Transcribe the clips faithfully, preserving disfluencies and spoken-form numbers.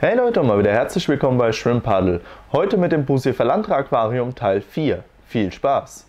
Hey Leute und mal wieder herzlich willkommen bei Shrimp Puddle. Heute mit dem Bucephalanthra Aquarium Teil vier. Viel Spaß!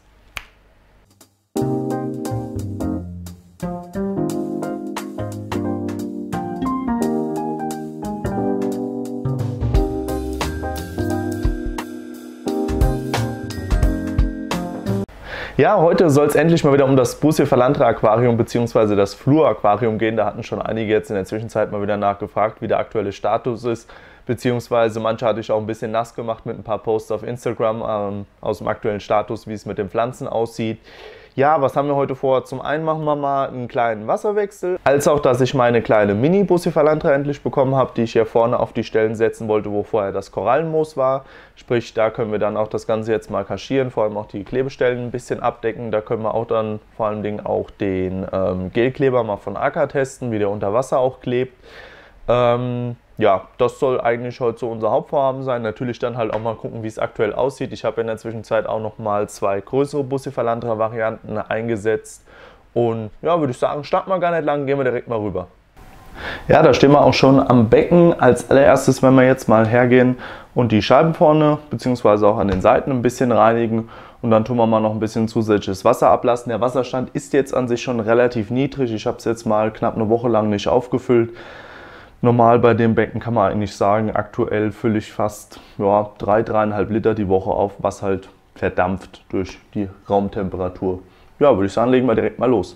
Ja, heute soll es endlich mal wieder um das Bucephalanthra Aquarium bzw. das Fluor Aquarium gehen. Da hatten schon einige jetzt in der Zwischenzeit mal wieder nachgefragt, wie der aktuelle Status ist. Beziehungsweise manche hatte ich auch ein bisschen nass gemacht mit ein paar Posts auf Instagram ähm, aus dem aktuellen Status, wie es mit den Pflanzen aussieht. Ja, was haben wir heute vor? Zum einen machen wir mal einen kleinen Wasserwechsel, als auch, dass ich meine kleine Mini-Bucephalanthra endlich bekommen habe, die ich hier vorne auf die Stellen setzen wollte, wo vorher das Korallenmoos war. Sprich, da können wir dann auch das Ganze jetzt mal kaschieren, vor allem auch die Klebestellen ein bisschen abdecken. Da können wir auch dann vor allen Dingen auch den ähm, Gelkleber mal von Acker testen, wie der unter Wasser auch klebt. Ähm, ja, das soll eigentlich heute so unser Hauptvorhaben sein. Natürlich dann halt auch mal gucken, wie es aktuell aussieht. Ich habe in der Zwischenzeit auch noch mal zwei größere Bucephalanthra-Varianten eingesetzt. Und ja, würde ich sagen, starten wir gar nicht lang, gehen wir direkt mal rüber. Ja, da stehen wir auch schon am Becken. Als allererstes, wenn wir jetzt mal hergehen und die Scheiben vorne bzw. auch an den Seiten ein bisschen reinigen. Und dann tun wir mal noch ein bisschen zusätzliches Wasser ablassen. Der Wasserstand ist jetzt an sich schon relativ niedrig. Ich habe es jetzt mal knapp eine Woche lang nicht aufgefüllt. Normal bei dem Becken kann man eigentlich sagen, aktuell fülle ich fast ja, drei, dreieinhalb Liter die Woche auf, was halt verdampft durch die Raumtemperatur. Ja, würde ich sagen, legen wir direkt mal los.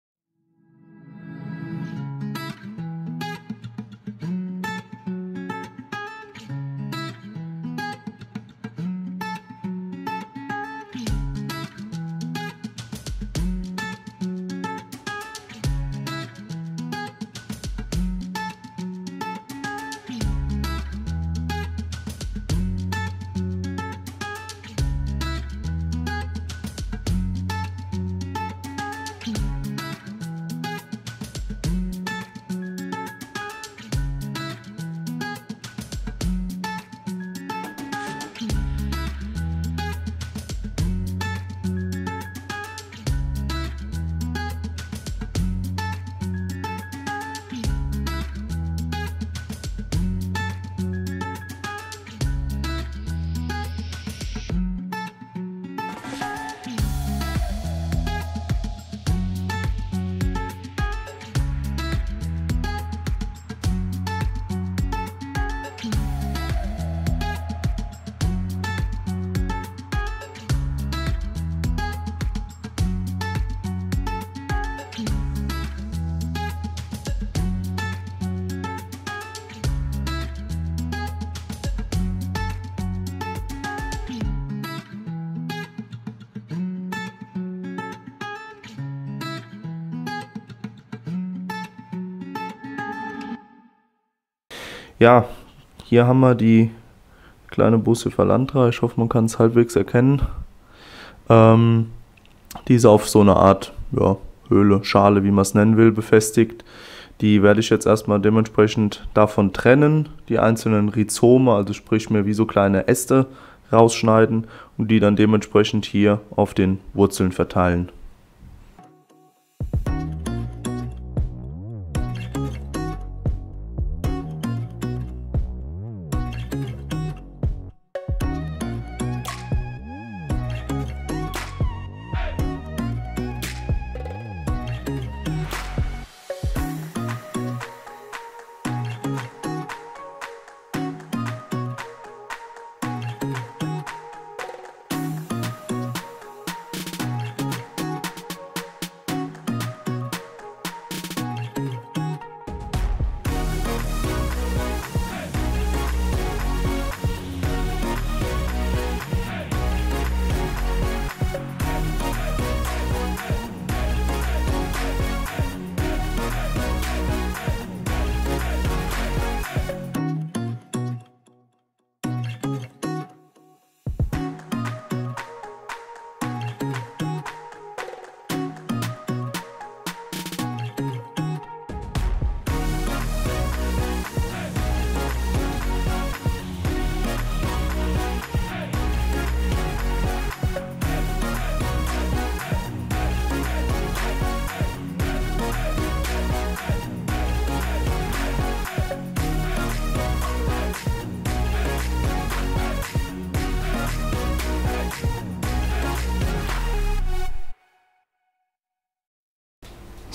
Ja, hier haben wir die kleine Bucephalanthra. Ich hoffe, man kann es halbwegs erkennen. Ähm, die ist auf so eine Art ja, Höhle, Schale, wie man es nennen will, befestigt. Die werde ich jetzt erstmal dementsprechend davon trennen, die einzelnen Rhizome, also sprich mir wie so kleine Äste rausschneiden und die dann dementsprechend hier auf den Wurzeln verteilen.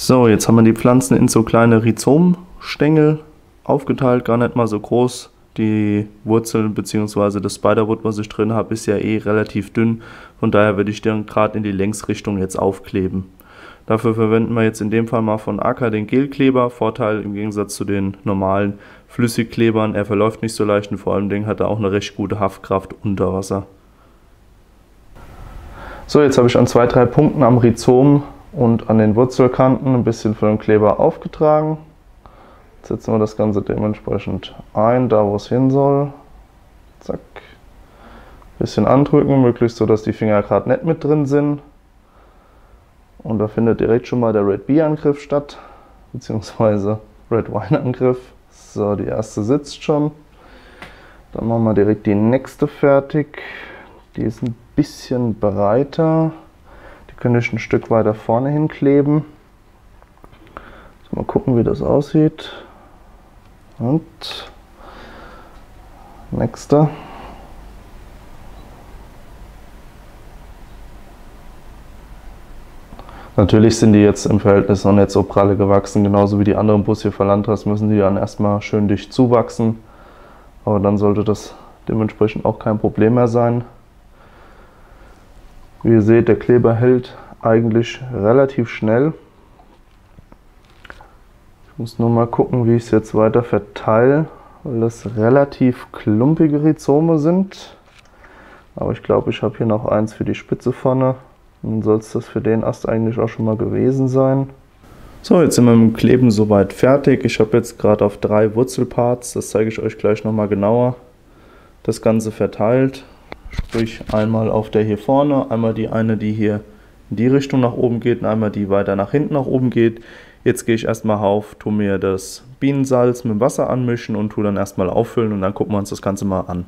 So, jetzt haben wir die Pflanzen in so kleine Rhizomstängel aufgeteilt, gar nicht mal so groß. Die Wurzeln bzw. das Spiderwood, was ich drin habe, ist ja eh relativ dünn. Von daher würde ich den gerade in die Längsrichtung jetzt aufkleben. Dafür verwenden wir jetzt in dem Fall mal von Aker den Gelkleber. Vorteil im Gegensatz zu den normalen Flüssigklebern, er verläuft nicht so leicht und vor allem hat er auch eine recht gute Haftkraft unter Wasser. So, jetzt habe ich an zwei, drei Punkten am Rhizom und an den Wurzelkanten ein bisschen von dem Kleber aufgetragen. Jetzt setzen wir das Ganze dementsprechend ein, da wo es hin soll. Zack. Bisschen andrücken, möglichst so, dass die Finger gerade nicht mit drin sind. Und da findet direkt schon mal der Red Bee Angriff statt, beziehungsweise Red Wine Angriff. So, die erste sitzt schon. Dann machen wir direkt die nächste fertig. Die ist ein bisschen breiter. Die könnte ich ein Stück weiter vorne hinkleben. Mal gucken, wie das aussieht. Und nächste. Natürlich sind die jetzt im Verhältnis noch nicht so pralle gewachsen, genauso wie die anderen Busia Phalanthras müssen die dann erstmal schön dicht zuwachsen. Aber dann sollte das dementsprechend auch kein Problem mehr sein. Wie ihr seht, der Kleber hält eigentlich relativ schnell. Ich muss nur mal gucken, wie ich es jetzt weiter verteile, weil das relativ klumpige Rhizome sind. Aber ich glaube, ich habe hier noch eins für die Spitze vorne. Dann soll es das für den Ast eigentlich auch schon mal gewesen sein. So, jetzt sind wir mit dem Kleben soweit fertig. Ich habe jetzt gerade auf drei Wurzelparts, das zeige ich euch gleich nochmal genauer, das Ganze verteilt. Sprich einmal auf der hier vorne, einmal die eine, die hier in die Richtung nach oben geht und einmal die weiter nach hinten nach oben geht. Jetzt gehe ich erstmal auf, tue mir das Bienensalz mit dem Wasser anmischen und tue dann erstmal auffüllen und dann gucken wir uns das Ganze mal an.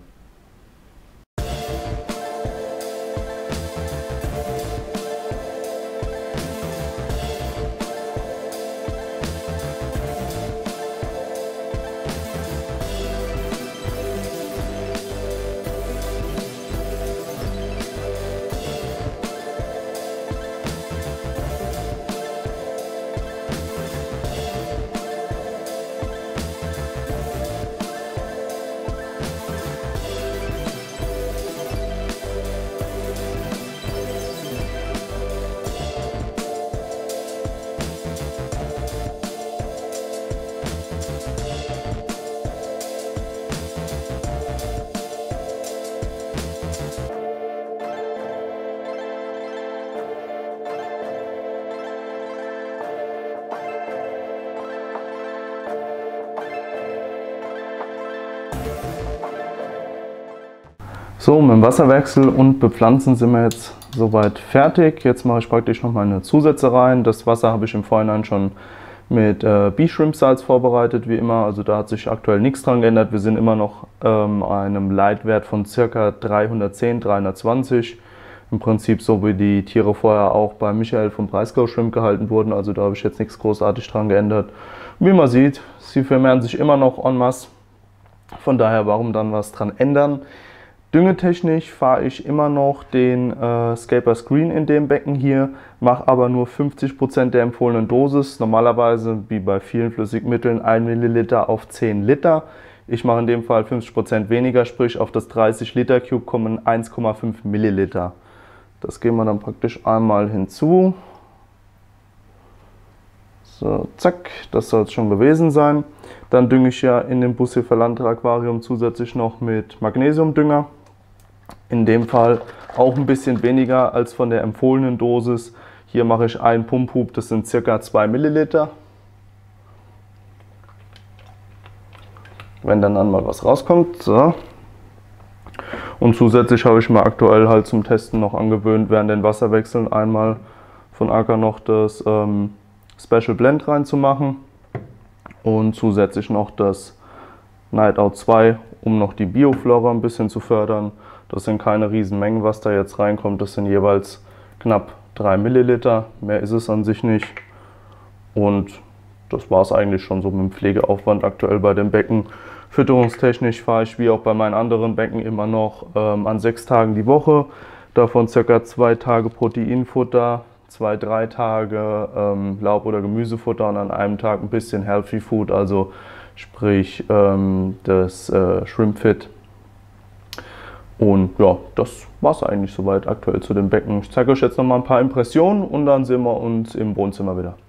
So, mit dem Wasserwechsel und Bepflanzen sind wir jetzt soweit fertig. Jetzt mache ich praktisch noch meine Zusätze rein. Das Wasser habe ich im Vorhinein schon mit äh, Bee-Shrimp-Salz vorbereitet, wie immer. Also da hat sich aktuell nichts dran geändert. Wir sind immer noch ähm, einem Leitwert von ca. dreihundertzehn, dreihundertzwanzig. Im Prinzip so wie die Tiere vorher auch bei Michael vom Breisgau Shrimp gehalten wurden. Also da habe ich jetzt nichts großartig dran geändert. Wie man sieht, sie vermehren sich immer noch en masse. Von daher, warum dann was dran ändern? Düngetechnisch fahre ich immer noch den äh, Scapers Green in dem Becken hier, mache aber nur fünfzig Prozent der empfohlenen Dosis. Normalerweise, wie bei vielen Flüssigmitteln, ein Milliliter auf zehn Liter. Ich mache in dem Fall fünfzig Prozent weniger, sprich auf das dreißig Liter Cube kommen eins Komma fünf Milliliter. Das geben wir dann praktisch einmal hinzu. So, zack, das soll es schon gewesen sein. Dann dünge ich ja in dem Busia Phalanthra Aquarium zusätzlich noch mit Magnesiumdünger. In dem Fall auch ein bisschen weniger als von der empfohlenen Dosis. Hier mache ich einen Pumphub, das sind ca. zwei Milliliter. Wenn dann, dann mal was rauskommt. So. Und zusätzlich habe ich mir aktuell halt zum Testen noch angewöhnt, während den Wasserwechseln einmal von Aker noch das ähm, Special Blend reinzumachen. Und zusätzlich noch das Night Out zwei, um noch die Bioflora ein bisschen zu fördern. Das sind keine Riesenmengen, was da jetzt reinkommt. Das sind jeweils knapp drei Milliliter. Mehr ist es an sich nicht. Und das war es eigentlich schon so mit dem Pflegeaufwand aktuell bei dem Becken. Fütterungstechnisch fahre ich wie auch bei meinen anderen Becken immer noch ähm, an sechs Tagen die Woche. Davon ca. zwei Tage Proteinfutter, zwei, drei Tage ähm, Laub- oder Gemüsefutter und an einem Tag ein bisschen Healthy Food, also sprich ähm, das äh, Shrimp Fit. Und ja, das war es eigentlich soweit aktuell zu den Becken. Ich zeige euch jetzt noch mal ein paar Impressionen und dann sehen wir uns im Wohnzimmer wieder.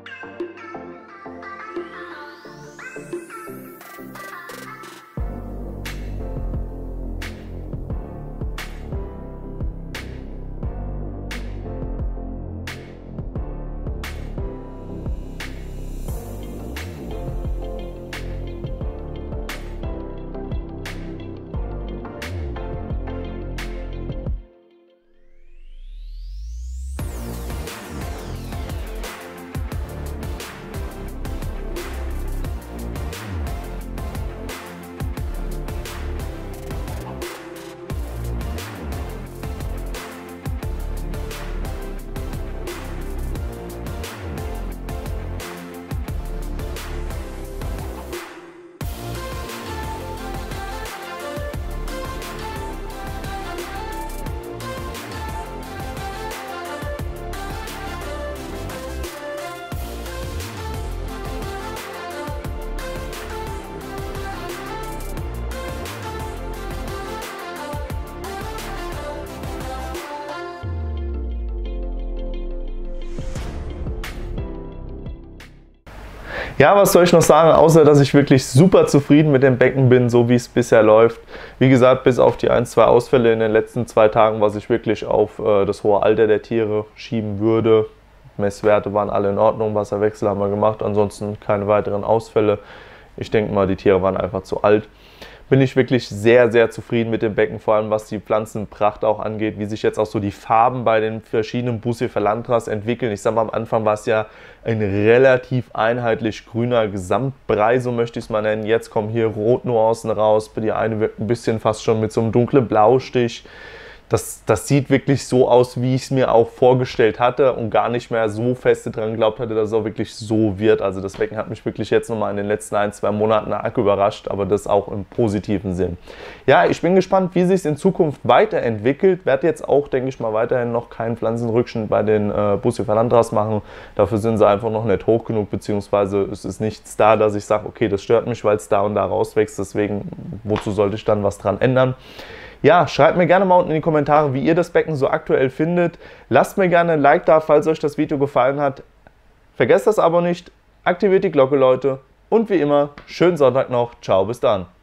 Ja, was soll ich noch sagen, außer dass ich wirklich super zufrieden mit dem Becken bin, so wie es bisher läuft. Wie gesagt, bis auf die ein, zwei Ausfälle in den letzten zwei Tagen, was ich wirklich auf äh, das hohe Alter der Tiere schieben würde. Messwerte waren alle in Ordnung, Wasserwechsel haben wir gemacht, ansonsten keine weiteren Ausfälle. Ich denke mal, die Tiere waren einfach zu alt. Bin ich wirklich sehr, sehr zufrieden mit dem Becken, vor allem was die Pflanzenpracht auch angeht, wie sich jetzt auch so die Farben bei den verschiedenen Bucephalantras entwickeln. Ich sage mal, am Anfang war es ja ein relativ einheitlich grüner Gesamtbrei, so möchte ich es mal nennen. Jetzt kommen hier Rotnuancen raus, die eine wirkt ein bisschen fast schon mit so einem dunklen Blaustich. Das, das sieht wirklich so aus, wie ich es mir auch vorgestellt hatte und gar nicht mehr so feste dran geglaubt hatte, dass es auch wirklich so wird. Also das Becken hat mich wirklich jetzt nochmal in den letzten ein, zwei Monaten arg überrascht, aber das auch im positiven Sinn. Ja, ich bin gespannt, wie sich es in Zukunft weiterentwickelt. Werde jetzt auch, denke ich mal, weiterhin noch keinen Pflanzenrückschnitt bei den äh, Bucephalantras machen. Dafür sind sie einfach noch nicht hoch genug, beziehungsweise es ist nichts da, dass ich sage, okay, das stört mich, weil es da und da rauswächst. Deswegen, wozu sollte ich dann was dran ändern? Ja, schreibt mir gerne mal unten in die Kommentare, wie ihr das Becken so aktuell findet. Lasst mir gerne ein Like da, falls euch das Video gefallen hat. Vergesst das Abo nicht, aktiviert die Glocke, Leute. Und wie immer, schönen Sonntag noch. Ciao, bis dann.